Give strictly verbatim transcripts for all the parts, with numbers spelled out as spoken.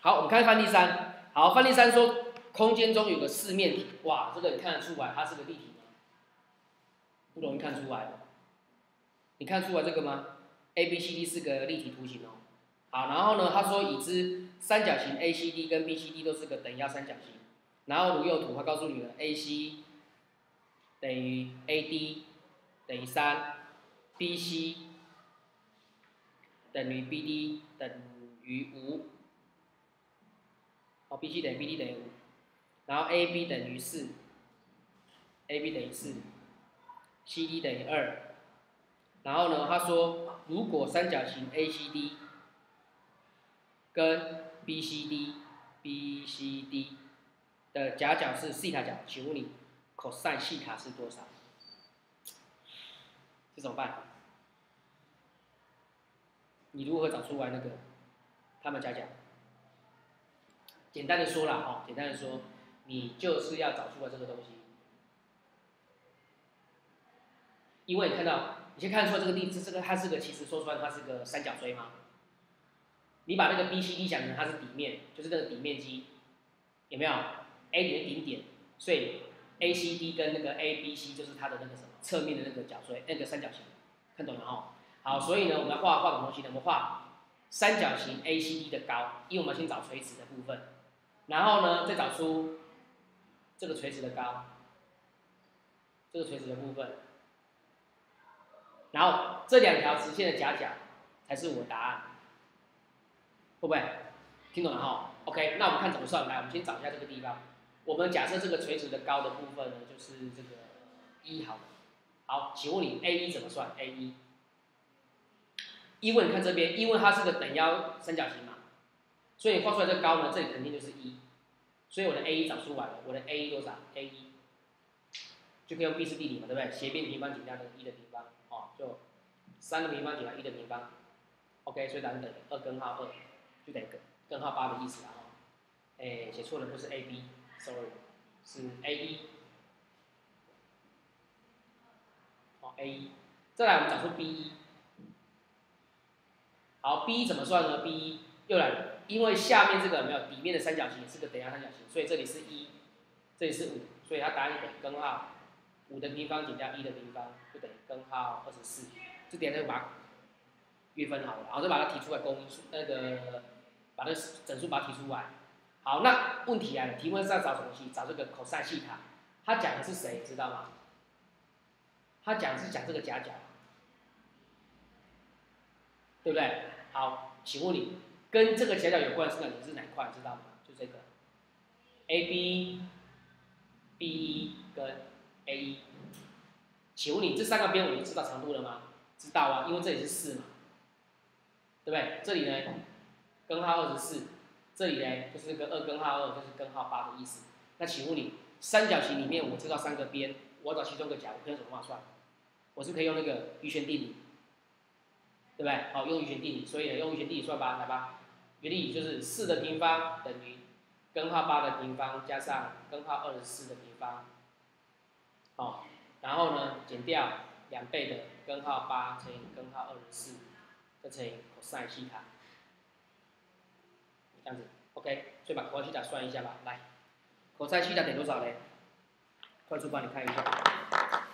好，我们看范例三。好，范例三说空间中有个四面体，哇，这个你看得出来它是个立体吗？不容易看出来的。你看出来这个吗 ？A B C D 是个立体图形哦。好，然后呢，他说已知三角形 A C D 跟 B C D 都是个等腰三角形。然后如右图，他告诉你了 A C 等于 A D 等于三 ，B C 等于 B D 等于五。哦 ，B C 等于 B D 等于五，然后 A B 等于四 ，A B 等于四 ，C D 等于二。然后呢，他说如果三角形 A C D 跟 B C D、B C D 的夹角是西塔角，请问你 cos 西塔是多少？这怎么办？你如何找出来那个它们夹角？简单的说啦，哦，简单的说，你就是要找出来这个东西，因为你看到，你先看出来这个地，这这个它是个，其实说出来它是个三角锥吗？你把那个 B C D 想成它是底面，就是那个底面积，有没有 ？A 点的顶点，所以 A C D 跟那个 A B C 就是它的那个什么侧面的那个角锥，那个三角形，看懂了哈？好，所以呢，我们要画画什么东西呢？我们画三角形 A C D 的高，因为我们先找垂直的部分。然后呢，再找出这个垂直的高，这个垂直的部分，然后这两条直线的夹角才是我的答案，会不会？听懂了哈 ？OK， 那我们看怎么算。来，我们先找一下这个地方。我们假设这个垂直的高的部分呢，就是这个一好了。好，请问你 A 一怎么算 ？A 一，因为你看这边，因为它是个等腰三角形嘛，所以你画出来这个高呢，这里肯定就是一。所以我的 A 一找出来了，我的 A 一多少 ？A 一就可以用毕氏定理嘛，对不对？斜边平方减掉那个一的平方，哦，就三的平方减掉一的平方 ，OK， 所以答案等于二根号二，就等于根号八的意思啦，哦。哎，写错了，不是 A B，sorry， 是 A 一，哦 A 一，再来我们找出 B 一，好 ，B 一怎么算呢 ？B 一又来了。因为下面这个有没有底面的三角形也是个等腰三角形，所以这里是一，这里是五，所以它答案等于根号五的平方减掉一的平方，就等于根号二十四。这点就把它约分好了，然后再把它提出来公因数，那个把那个整数把它提出来。好，那问题来了，题目是要找什么东西？找这个 cos 西塔，它讲的是谁？知道吗？它讲的是讲这个夹角，对不对？好，请问你。跟这个夹角有关的是哪里？是哪一块？知道吗？就这个 A B、B 一跟 A 一。请问你这三个边我们知道长度了吗？知道啊，因为这里是四嘛，对不对？这里呢，根号二十四，这里呢就是个二根号二，就是根号八的意思。那请问你，三角形里面我知道三个边，我要找其中一个角，我可以用什么方法算？我是可以用那个余弦定理，对不对？好，用余弦定理，所以呢用余弦定理算吧，来吧。原理就是四的平方等于根号八的平方加上根号二十四的平方，好，然后呢减掉两倍的根号八乘以根号二十四，再乘以 cos 西塔，这样子 ，OK， 所以把 cos 西塔算一下吧，来 ，cos 西塔等于多少嘞？快速帮你看一下。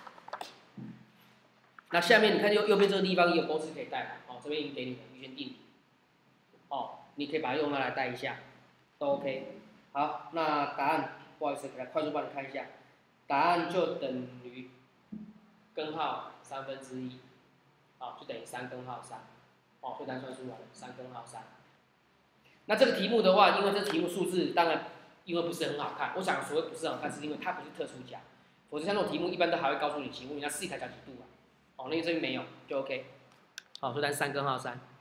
那下面你看右右边这个地方也有公式可以带，哦，这边已经给你的余弦定理，哦。你可以把它用它来带一下，都 OK。好，那答案不好意思，给它快速帮你看一下，答案就等于根号三分之一，好，就等于三根号三，哦，所以答案算出来了，三根号三。那这个题目的话，因为这题目数字当然因为不是很好看，我想所谓不是很好看，是因为它不是特殊角，否则像这种题目一般都还会告诉你，请问你那西塔角几度啊？哦，那个这边没有，就 OK。好，所以答案三根号三。